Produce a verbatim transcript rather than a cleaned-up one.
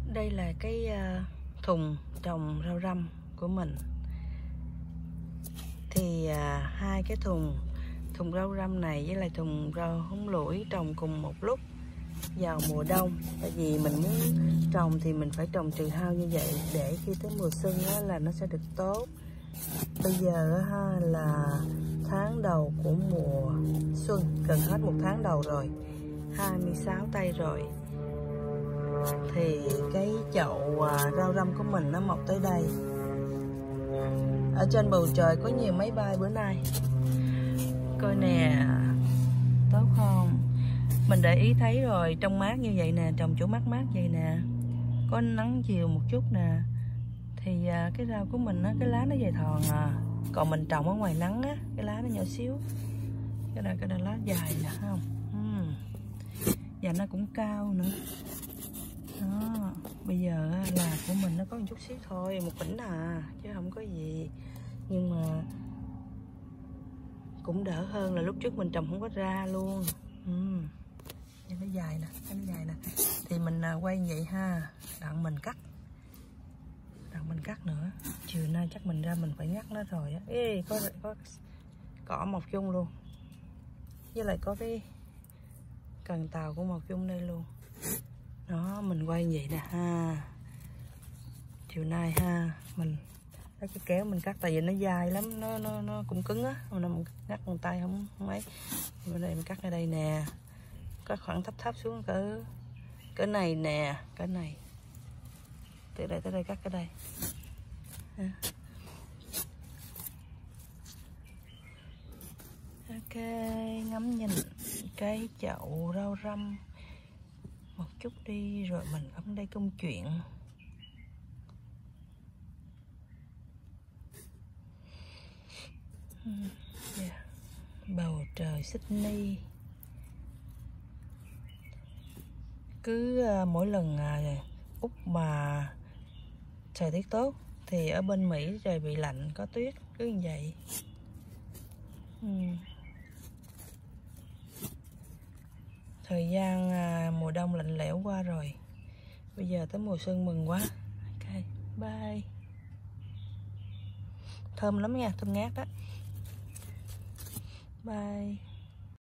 Đây là cái uh, thùng trồng rau răm của mình. Thì uh, hai cái thùng thùng rau răm này với lại thùng rau húng lủi trồng cùng một lúc vào mùa đông. Tại vì mình muốn trồng thì mình phải trồng trừ hao như vậy để khi tới mùa xuân á, là nó sẽ được tốt. Bây giờ ha, là tháng đầu của mùa xuân, gần hết một tháng đầu rồi, hai mươi sáu tây rồi. Thì cái chậu à, rau răm của mình nó mọc tới đây. Ở trên bầu trời có nhiều máy bay bữa nay. Coi nè, tốt không? Mình để ý thấy rồi, trong mát như vậy nè, trồng chỗ mát mát vậy nè, có nắng chiều một chút nè, thì à, cái rau của mình á, cái lá nó dài thòn à. Còn mình trồng ở ngoài nắng á, cái lá nó nhỏ xíu. Cái này cái này lá dài nè, thấy không? uhm. Và nó cũng cao nữa. Đó, bây giờ là của mình nó có một chút xíu thôi, một đỉnh à, chứ không có gì. Nhưng mà cũng đỡ hơn là lúc trước mình trồng không có ra luôn. uhm. Nó dài nè, nó dài nè. Thì mình quay vậy ha, đặng mình cắt, đặng mình cắt nữa. Chiều nay chắc mình ra mình phải ngắt nó rồi á. Ê, có có cỏ mọc chung luôn, với lại có cái cần tàu của mọc chung đây luôn. Đó, mình quay vậy nè ha. Chiều nay ha, mình lấy cái kéo mình cắt, tại vì nó dài lắm, nó nó nó cũng cứng á, mình ngắt bằng tay không mấy. Bên đây mình cắt ở đây nè, có khoảng thấp thấp xuống cỡ cỡ này nè, cỡ này, từ đây tới đây cắt ở đây. Ok, ngắm nhìn cái chậu rau răm một chút đi, rồi mình ở đây công chuyện. Yeah. Bầu trời Sydney. Cứ uh, mỗi lần uh, Úc mà thời tiết tốt thì ở bên Mỹ trời bị lạnh, có tuyết, cứ như vậy. uhm. Thời gian uh, mùa đông lạnh lẽo qua rồi, bây giờ tới mùa xuân mừng quá. Ok, bye. Thơm lắm nha, thơm ngát đó. Bye.